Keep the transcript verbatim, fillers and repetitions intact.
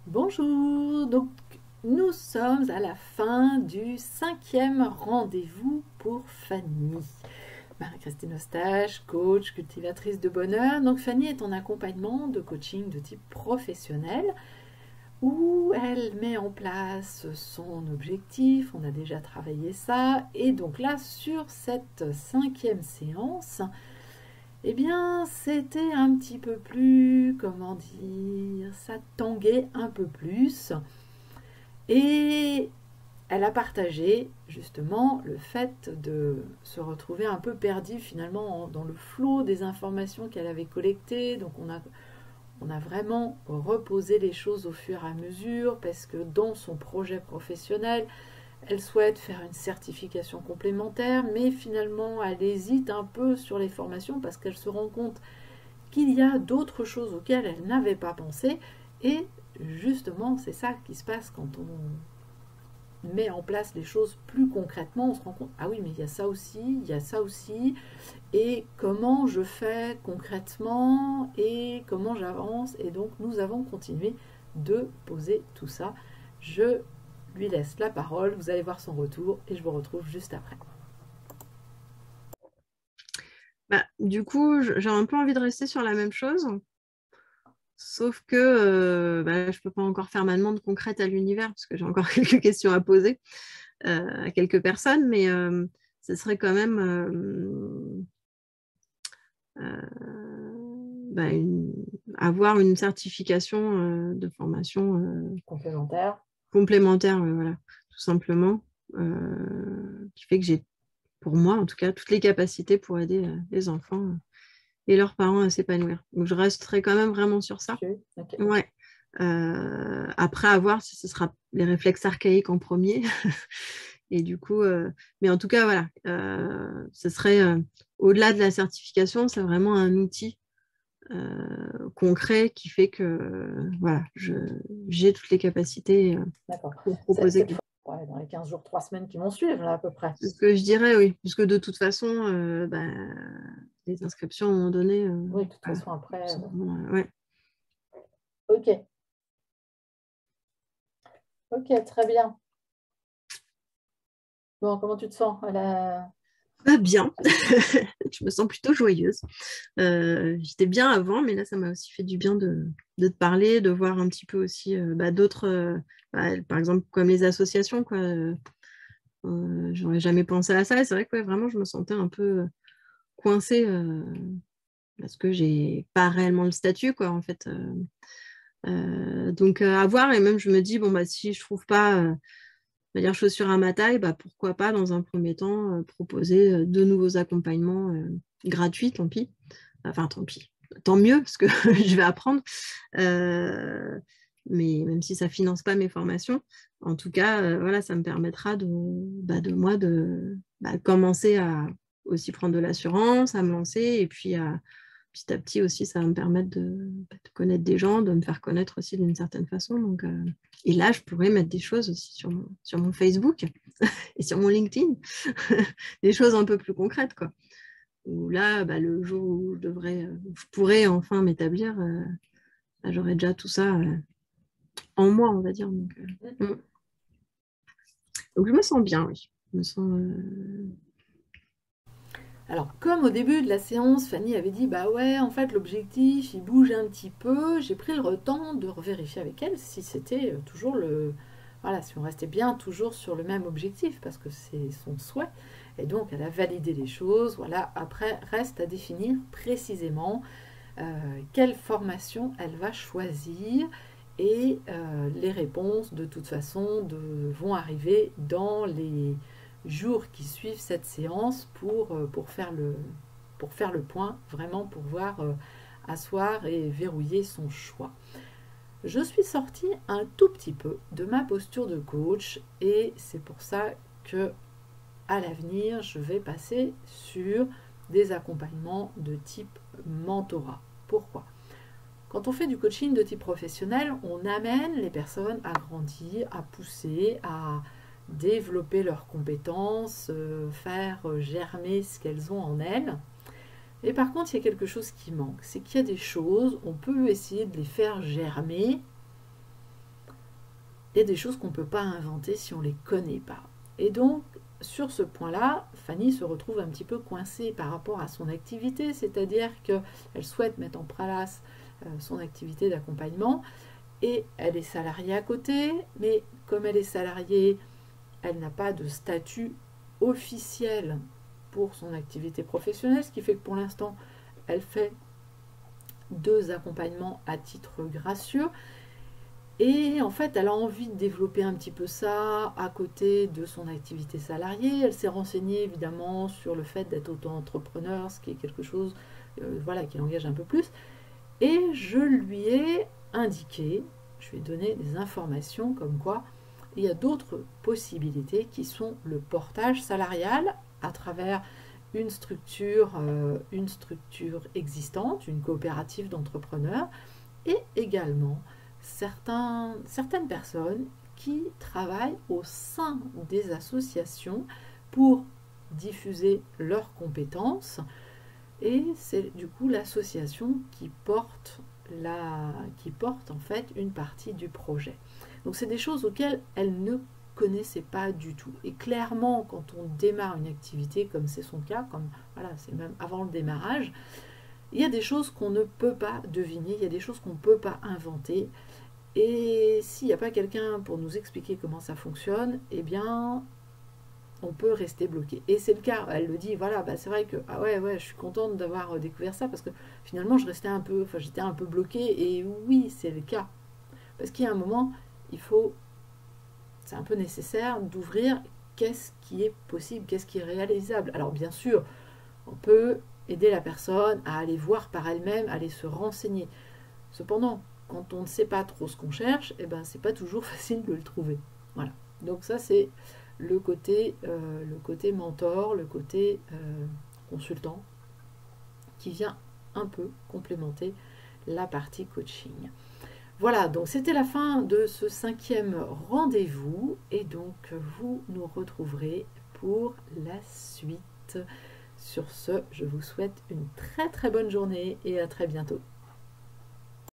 Bonjour, donc nous sommes à la fin du cinquième rendez-vous pour Fanny. Marie-Christine Eustache, coach, cultivatrice de bonheur. Donc Fanny est en accompagnement de coaching de type professionnel où elle met en place son objectif, on a déjà travaillé ça, et donc là sur cette cinquième séance, eh bien, c'était un petit peu plus, comment dire, ça tanguait un peu plus. Et elle a partagé justement le fait de se retrouver un peu perdue finalement dans le flot des informations qu'elle avait collectées. Donc on a, on a vraiment reposé les choses au fur et à mesure parce que dans son projet professionnel, elle souhaite faire une certification complémentaire, mais finalement elle hésite un peu sur les formations parce qu'elle se rend compte qu'il y a d'autres choses auxquelles elle n'avait pas pensé. Et justement, c'est ça qui se passe quand on met en place les choses plus concrètement. On se rend compte, ah oui, mais il y a ça aussi, il y a ça aussi, et comment je fais concrètement, et comment j'avance. Et donc, nous avons continué de poser tout ça. Je lui laisse la parole, vous allez voir son retour, et je vous retrouve juste après. Bah, du coup, j'ai un peu envie de rester sur la même chose, sauf que euh, bah, je ne peux pas encore faire ma demande concrète à l'univers, parce que j'ai encore quelques questions à poser euh, à quelques personnes, mais euh, ce serait quand même euh, euh, bah, une- avoir une certification euh, de formation euh, Complémentaire. complémentaire, euh, voilà, tout simplement, euh, qui fait que j'ai, pour moi en tout cas, toutes les capacités pour aider euh, les enfants euh, et leurs parents à s'épanouir. Donc je resterai quand même vraiment sur ça. Okay. Ouais. Euh, après, à voir si ce sera les réflexes archaïques en premier. Et du coup, euh, mais en tout cas, voilà, euh, ce serait euh, au-delà de la certification, c'est vraiment un outil euh, concret qui fait que euh, voilà, je, j'ai toutes les capacités euh, pour proposer. Cette fois, ouais, dans les quinze jours, trois semaines qui vont suivre, là, à peu près. C'est ce que je dirais, oui, puisque de toute façon, euh, bah, les inscriptions à un moment donné. Euh, Oui, de toute voilà, façon, après. sont, Euh... ouais. Ok. Ok, très bien. Bon, comment tu te sens à la... Pas bien, je me sens plutôt joyeuse. Euh, j'étais bien avant, mais là, ça m'a aussi fait du bien de, de te parler, de voir un petit peu aussi euh, bah, d'autres, euh, bah, par exemple, comme les associations, quoi. Euh, euh, j'aurais jamais pensé à ça. Et c'est vrai que ouais, vraiment, je me sentais un peu coincée euh, parce que j'ai pas réellement le statut, quoi, en fait. Euh, euh, donc, euh, à voir. Et même, je me dis, bon, bah, si je trouve pas euh, on va dire chaussures à ma taille, bah, pourquoi pas, dans un premier temps, euh, proposer euh, de nouveaux accompagnements euh, gratuits, tant pis. Enfin, tant pis. Tant mieux, parce que je vais apprendre. Euh, mais même si ça ne finance pas mes formations, en tout cas, euh, voilà, ça me permettra de, bah, de moi de bah, commencer à aussi prendre de l'assurance, à me lancer, et puis à, petit à petit aussi, ça va me permettre de, bah, de connaître des gens, de me faire connaître aussi d'une certaine façon. Donc, euh, et là, je pourrais mettre des choses aussi sur mon, sur mon Facebook et sur mon LinkedIn, des choses un peu plus concrètes, quoi. Où là, bah, le jour où je devrais, où je pourrais enfin m'établir, euh, bah, j'aurais déjà tout ça euh, en moi, on va dire. Donc, euh, donc, je me sens bien, oui. Je me sens. Euh... Alors, comme au début de la séance, Fanny avait dit, bah ouais, en fait, l'objectif, il bouge un petit peu, j'ai pris le temps de revérifier avec elle si c'était toujours le... Voilà, si on restait bien toujours sur le même objectif, parce que c'est son souhait. Et donc, elle a validé les choses. Voilà, après, reste à définir précisément euh, quelle formation elle va choisir. Et euh, les réponses, de toute façon, de, vont arriver dans les jours qui suivent cette séance pour, euh, pour, faire, le, pour faire le point, vraiment pouvoir euh, asseoir et verrouiller son choix. Je suis sortie un tout petit peu de ma posture de coach et c'est pour ça que à l'avenir, je vais passer sur des accompagnements de type mentorat. Pourquoi? Quand on fait du coaching de type professionnel, on amène les personnes à grandir, à pousser, à développer leurs compétences, euh, faire germer ce qu'elles ont en elles. Et par contre, il y a quelque chose qui manque, c'est qu'il y a des choses, on peut essayer de les faire germer, il y a des choses qu'on ne peut pas inventer si on ne les connaît pas. Et donc, sur ce point-là, Fanny se retrouve un petit peu coincée par rapport à son activité, c'est-à-dire qu'elle souhaite mettre en place euh, son activité d'accompagnement, et elle est salariée à côté, mais comme elle est salariée, elle n'a pas de statut officiel pour son activité professionnelle, ce qui fait que pour l'instant, elle fait deux accompagnements à titre gracieux. Et en fait, elle a envie de développer un petit peu ça à côté de son activité salariée. Elle s'est renseignée évidemment sur le fait d'être auto-entrepreneur, ce qui est quelque chose euh, voilà, qui l'engage un peu plus. Et je lui ai indiqué, je lui ai donné des informations comme quoi il y a d'autres possibilités qui sont le portage salarial à travers une structure, euh, une structure existante, une coopérative d'entrepreneurs, et également certains, certaines personnes qui travaillent au sein des associations pour diffuser leurs compétences. Et c'est du coup l'association qui porte, la, qui porte en fait une partie du projet. Donc c'est des choses auxquelles elle ne connaissait pas du tout. Et clairement, quand on démarre une activité, comme c'est son cas, comme voilà, c'est même avant le démarrage, il y a des choses qu'on ne peut pas deviner, il y a des choses qu'on ne peut pas inventer. Et s'il n'y a pas quelqu'un pour nous expliquer comment ça fonctionne, eh bien, on peut rester bloqué. Et c'est le cas, elle le dit, voilà, bah c'est vrai que, ah ouais, ouais, je suis contente d'avoir découvert ça, parce que finalement, je restais un peu, enfin, j'étais un peu bloquée, et oui, c'est le cas. Parce qu'il y a un moment, il faut, c'est un peu nécessaire d'ouvrir qu'est-ce qui est possible, qu'est-ce qui est réalisable. Alors bien sûr, on peut aider la personne à aller voir par elle-même, à aller se renseigner. Cependant, quand on ne sait pas trop ce qu'on cherche, eh ben, c'est pas toujours facile de le trouver. Voilà. Donc ça, c'est le côté, euh, le côté mentor, le côté euh, consultant, qui vient un peu complémenter la partie coaching. Voilà, donc c'était la fin de ce cinquième rendez-vous, et donc vous nous retrouverez pour la suite. Sur ce, je vous souhaite une très très bonne journée et à très bientôt.